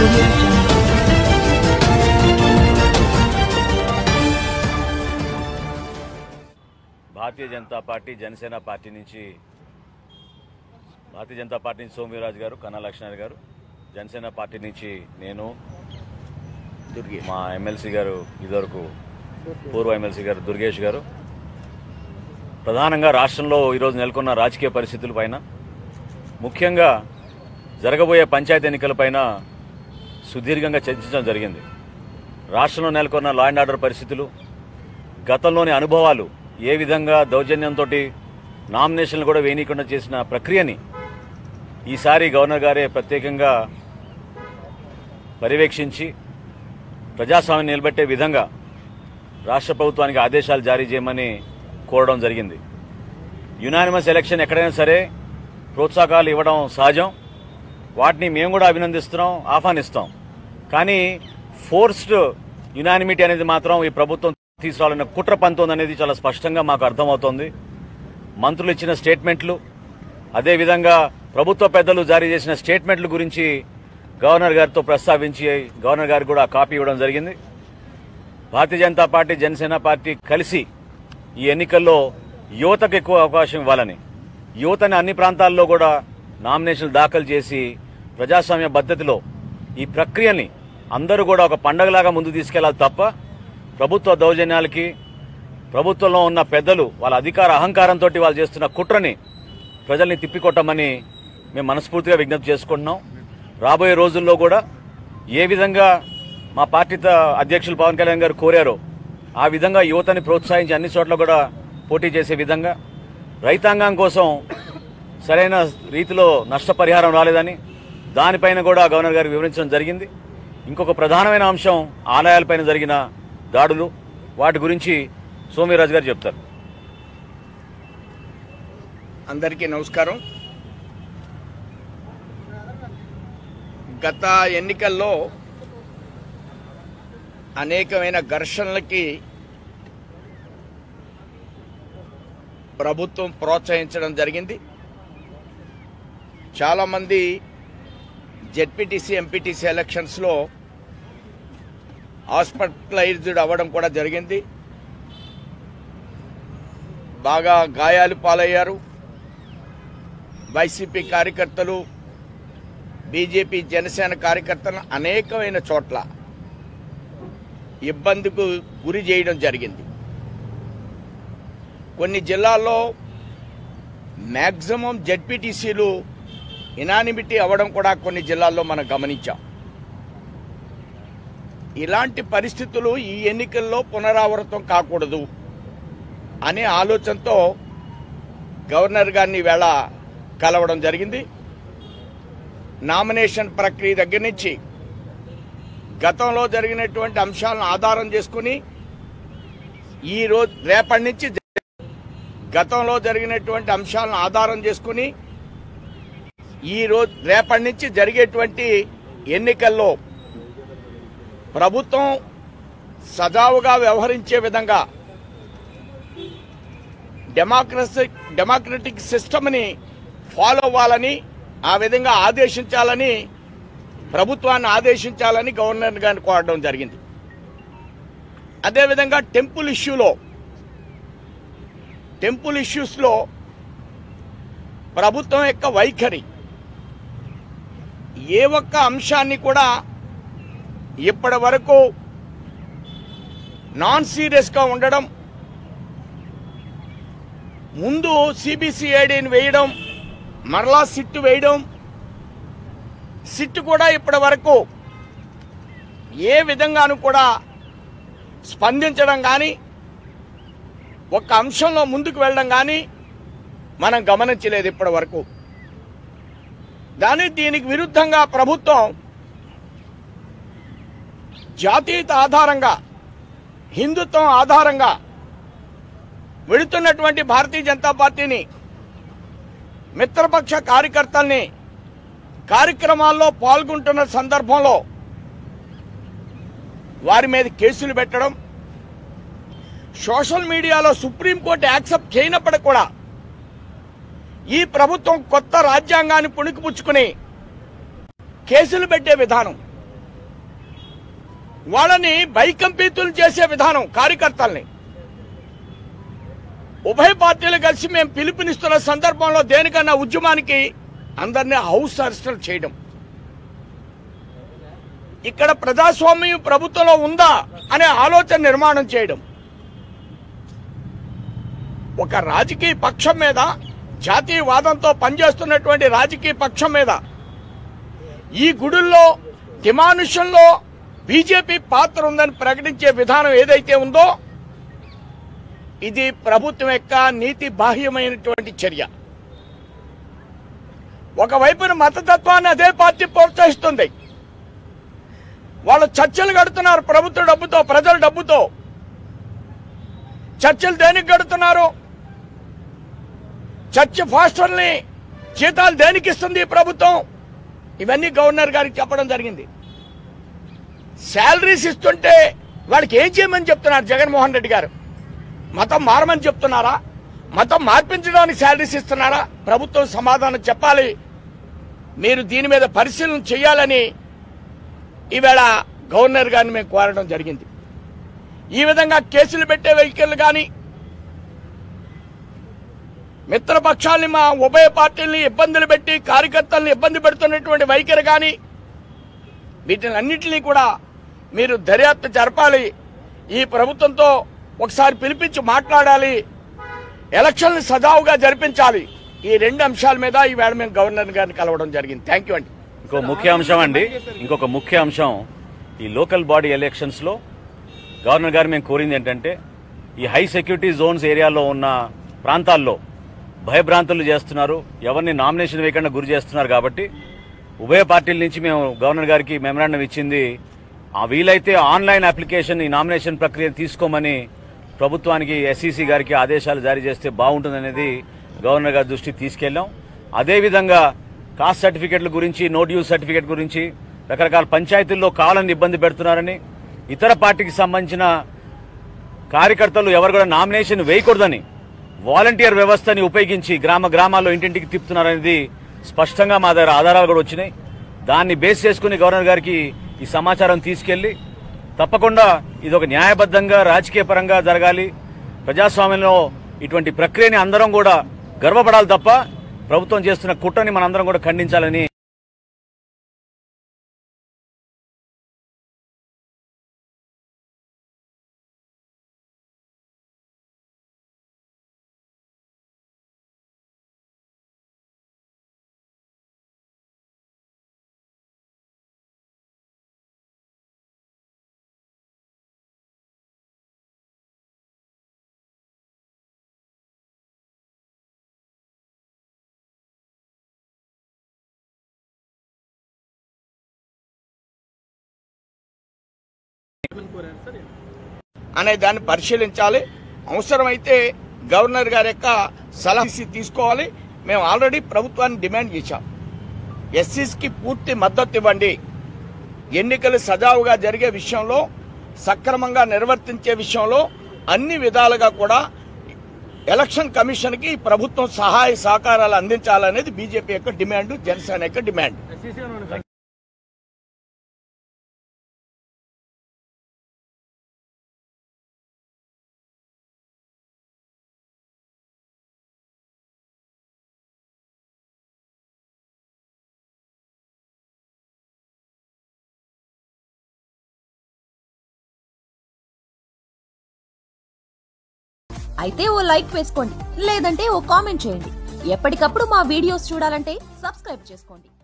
భారతీయ Janata party Janasena party నుంచి సోమవీర్రాజు గారు, కన్నా లక్ష్మణ్ గారు, జనసేన పార్టీ నుంచి నేను, మా ఎమ్మెల్సీ గారు, ఇదివరకు పూర్వ ఎమ్మెల్సీ గారు దుర్గేష్ గారు, ప్రధానంగా రాష్ట్రంలో ఈరోజు నెలకొన్న రాజకీయ పరిస్థితులపైన, ముఖ్యంగా జరగబోయే పంచాయతీ ఎన్నికలపైన సుదీర్ఘంగా చర్చించడం జరిగింది. రాష్ట్రంలో నెలకొన్న లా అండ్ ఆర్డర్ పరిస్థితులు, గతంలోని అనుభవాలు, ఏ విధంగా దౌర్జన్యంతో నామినేషన్లు కూడా వేయనీయకుండా చేసిన ప్రక్రియని ఈసారి గవర్నర్ గారే ప్రత్యేకంగా పర్యవేక్షించి ప్రజాస్వామ్యం నిలబెట్టే విధంగా రాష్ట్ర ప్రభుత్వానికి ఆదేశాలు జారీ చేయమని కోరడం జరిగింది. యునానిమస్ ఎలక్షన్ ఎక్కడైనా సరే ప్రోత్సాహకాలు ఇవ్వడం సహజం, వాటిని మేము కూడా అభినందిస్తున్నాం, ఆహ్వానిస్తాం. కానీ ఫోర్స్డ్ యునానిమిటీ అనేది మాత్రం ఈ ప్రభుత్వం తీసుకురావాలన్న కుట్ర పంతోందనేది చాలా స్పష్టంగా మాకు అర్థమవుతోంది. మంత్రులు ఇచ్చిన స్టేట్మెంట్లు, అదేవిధంగా ప్రభుత్వ పెద్దలు జారీ చేసిన స్టేట్మెంట్ల గురించి గవర్నర్ గారితో ప్రస్తావించి గవర్నర్ గారికి కూడా కాపీ ఇవ్వడం జరిగింది. భారతీయ జనతా పార్టీ, జనసేన పార్టీ కలిసి ఈ ఎన్నికల్లో యువతకు ఎక్కువ అవకాశం ఇవ్వాలని, యువతని అన్ని ప్రాంతాల్లో కూడా నామినేషన్లు దాఖలు చేసి ప్రజాస్వామ్య పద్ధతిలో ఈ ప్రక్రియని అందరూ కూడా ఒక పండగలాగా ముందు తీసుకెళ్లాలి తప్ప ప్రభుత్వ దౌర్జన్యాలకి, ప్రభుత్వంలో ఉన్న పెద్దలు వాళ్ళ అధికార అహంకారంతో వాళ్ళు చేస్తున్న కుట్రని ప్రజల్ని తిప్పికొట్టమని మేము మనస్ఫూర్తిగా విజ్ఞప్తి చేసుకుంటున్నాం. రాబోయే రోజుల్లో కూడా ఏ విధంగా మా పార్టీ అధ్యక్షులు పవన్ కళ్యాణ్ గారు కోరారో ఆ విధంగా యువతని ప్రోత్సహించి అన్ని చోట్ల కూడా పోటీ చేసే విధంగా, రైతాంగం కోసం సరైన రీతిలో నష్టపరిహారం రాలేదని దానిపైన కూడా గవర్నర్ గారికి వివరించడం జరిగింది. ఇంకొక ప్రధానమైన అంశం ఆలయాలపైన జరిగిన దాడులు, వాటి గురించి సోమవీర్రాజు గారు చెప్తారు. అందరికీ నమస్కారం. గత ఎన్నికల్లో అనేకమైన ఘర్షణలకి ప్రభుత్వం ప్రోత్సహించడం జరిగింది. చాలామంది జెడ్పీటీసీ, ఎంపీటీసీ ఎలక్షన్స్లో హాస్పిటలైజ్డ్ అవ్వడం కూడా జరిగింది. బాగా గాయాలు పాలయ్యారు. వైసీపీ కార్యకర్తలు, బీజేపీ, జనసేన కార్యకర్తలను అనేకమైన చోట్ల ఇబ్బందికి గురి చేయడం జరిగింది. కొన్ని జిల్లాల్లో మ్యాక్సిమం జెడ్పీటీసీలు యునానిమిటీ అవ్వడం కూడా కొన్ని జిల్లాల్లో మనం గమనించాం. ఇలాంటి పరిస్థితులు ఈ ఎన్నికల్లో పునరావృతం కాకూడదు అనే ఆలోచనతో గవర్నర్ గారిని వేళ కలవడం జరిగింది. నామినేషన్ ప్రక్రియ దగ్గర నుంచి గతంలో జరిగినటువంటి అంశాలను ఆధారం చేసుకుని రేపటి నుంచి రేపటి నుంచి జరిగేటువంటి ఎన్నికల్లో ప్రభుత్వం సజావుగా వ్యవహరించే విధంగా డెమోక్రటిక్ సిస్టమ్ని ఫాలో అవ్వాలని, ఆ విధంగా ప్రభుత్వాన్ని ఆదేశించాలని గవర్నర్ గారిని కోరడం జరిగింది. అదేవిధంగా టెంపుల్ ఇష్యూస్లో ప్రభుత్వం యొక్క వైఖరి, ఏ ఒక్క అంశాన్ని కూడా ఇప్పటి వరకు నాన్ సీరియస్గా ఉండడం, ముందు సిబిసిఐడిని వేయడం, మరలా సిట్టు వేయడం, సిట్టు కూడా ఇప్పటి వరకు ఏ విధంగానూ కూడా స్పందించడం కానీ, ఒక అంశంలో ముందుకు వెళ్ళడం కానీ మనం గమనించలేదు ఇప్పటి వరకు. దీనికి విరుద్ధంగా ప్రభుత్వం జాతీయత ఆధారంగా, హిందుత్వం ఆధారంగా వెళుతున్నటువంటి భారతీయ జనతా పార్టీని, మిత్రపక్ష కార్యకర్తల్ని కార్యక్రమాల్లో పాల్గొంటున్న సందర్భంలో వారి మీద కేసులు పెట్టడం, సోషల్ మీడియాలో సుప్రీంకోర్టు యాక్సెప్ట్ చేయనప్పటికీ కూడా ఈ ప్రభుత్వం కొత్త రాజ్యాంగాన్ని పుణికిపుచ్చుకుని కేసులు పెట్టే విధానం, వాళ్ళని భయకంపితులు చేసే విధానం కార్యకర్తల్ని ఉభయ పార్టీలు కలిసి మేము పిలుపునిస్తున్న సందర్భంలో దేనికన్నా ఉద్యమానికి అందరినీ హౌస్ అరెస్టులు చేయడం, ఇక్కడ ప్రజాస్వామ్యం ప్రభుత్వంలో ఉందా అనే ఆలోచన నిర్మాణం చేయడం, ఒక రాజకీయ పక్షం మీద జాతీయవాదంతో పనిచేస్తున్నటువంటి రాజకీయ పక్షం మీద ఈ గుడుల్లో డిమానుషన్లో బీజేపీ పాత్ర ఉందని ప్రకటించే విధానం ఏదైతే ఉందో ఇది ప్రభుత్వం యొక్క నీతి బాహ్యమైనటువంటి చర్య. ఒకవైపున మతతత్వాన్ని అదే పార్టీ ప్రోత్సహిస్తుంది. వాళ్ళు చర్చలు కడుతున్నారు ప్రభుత్వ డబ్బుతో, ప్రజల డబ్బుతో. చర్చలు దేనికి కడుతున్నారు? చర్చ ఫాస్టర్ని జీతాలు దేనికి ఇస్తుంది ప్రభుత్వం? ఇవన్నీ గవర్నర్ గారికి చెప్పడం జరిగింది. శాలరీస్ ఇస్తుంటే వాళ్ళకి ఏం చేయమని చెప్తున్నారు జగన్మోహన్ రెడ్డి గారు? మతం మారమని చెప్తున్నారా? మతం మార్పించడానికి శాలరీస్ ఇస్తున్నారా? ప్రభుత్వం సమాధానం చెప్పాలి. మీరు దీని మీద పరిశీలన చేయాలని ఈవేళ గవర్నర్ గారిని మేము కోరడం జరిగింది. ఈ విధంగా కేసులు పెట్టే వెహికల్ కానీ మిత్రపక్షాలని మా ఉభయ పార్టీల్ని ఇబ్బందులు పెట్టి కార్యకర్తల్ని ఇబ్బంది పెడుతున్నటువంటి వైఖరి కానీ వీటిని అన్నింటినీ కూడా మీరు దర్యాప్తు జరపాలి. ఈ ప్రభుత్వంతో ఒకసారి పిలిపించి మాట్లాడాలి. ఎలక్షన్లు సజావుగా జరిపించాలి. ఈ రెండు అంశాల మీద ఈవేళ మేము గవర్నర్ గారిని కలవడం జరిగింది. థ్యాంక్ యూ అండి. ఇంకొక ముఖ్య అంశం ఈ లోకల్ బాడీ ఎలక్షన్స్ లో గవర్నర్ గారు మేము కోరింది ఏంటంటే ఈ హై సెక్యూరిటీ జోన్స్ ఏరియాలో ఉన్న ప్రాంతాల్లో భయభ్రాంతులు చేస్తున్నారు, ఎవరిని నామినేషన్ వేయకుండా గురి చేస్తున్నారు. కాబట్టి ఉభయ పార్టీల నుంచి మేము గవర్నర్ గారికి మెమరాండం ఇచ్చింది. వీలైతే ఆన్లైన్ అప్లికేషన్ ఈ నామినేషన్ ప్రక్రియ తీసుకోమని ప్రభుత్వానికి ఎస్ఈసీ గారికి ఆదేశాలు జారీ చేస్తే బాగుంటుందనేది గవర్నర్ గారి దృష్టికి తీసుకెళ్లాం. అదేవిధంగా కాస్ట్ సర్టిఫికెట్ల గురించి, నో డ్యూస్ సర్టిఫికెట్ గురించి రకరకాల పంచాయతీల్లో కావాలని ఇబ్బంది పెడుతున్నారని, ఇతర పార్టీకి సంబంధించిన కార్యకర్తలు ఎవరు కూడా నామినేషన్ వేయకూడదని వాలంటీర్ వ్యవస్థని ఉపయోగించి గ్రామాల్లో ఇంటింటికి తిప్పుతున్నారనేది స్పష్టంగా మా దగ్గర ఆధారాలు కూడా వచ్చినాయి. దాన్ని బేస్ చేసుకుని గవర్నర్ గారికి ఈ సమాచారం తీసుకెళ్లి తప్పకుండా ఇది ఒక న్యాయబద్ధంగా రాజకీయ పరంగా జరగాలి, ప్రజాస్వామ్యంలో ఇటువంటి ప్రక్రియని అందరం కూడా గర్వపడాలి తప్ప ప్రభుత్వం చేస్తున్న కుట్రని మనందరం కూడా ఖండించాలని అనే దాన్ని పరిశీలించాలి. అవసరమైతే గవర్నర్ గారి యొక్క సలహా తీసుకోవాలి. మేము ఆల్రెడీ ప్రభుత్వాన్ని డిమాండ్ చేశాం. ఎస్సీస్కి పూర్తి మద్దతు ఇవ్వండి. ఎన్నికలు సజావుగా జరిగే విషయంలో, సక్రమంగా నిర్వర్తించే విషయంలో అన్ని విధాలుగా కూడా ఎలక్షన్ కమిషన్కి ప్రభుత్వం సహాయ సహకారాలు అందించాలనేది బీజేపీ యొక్క డిమాండ్, జనసేన యొక్క డిమాండ్. అయితే ఓ లైక్ వేసుకోండి, లేదంటే ఓ కామెంట్ చేయండి. ఎప్పటికప్పుడు మా వీడియోస్ చూడాలంటే సబ్స్క్రైబ్ చేసుకోండి.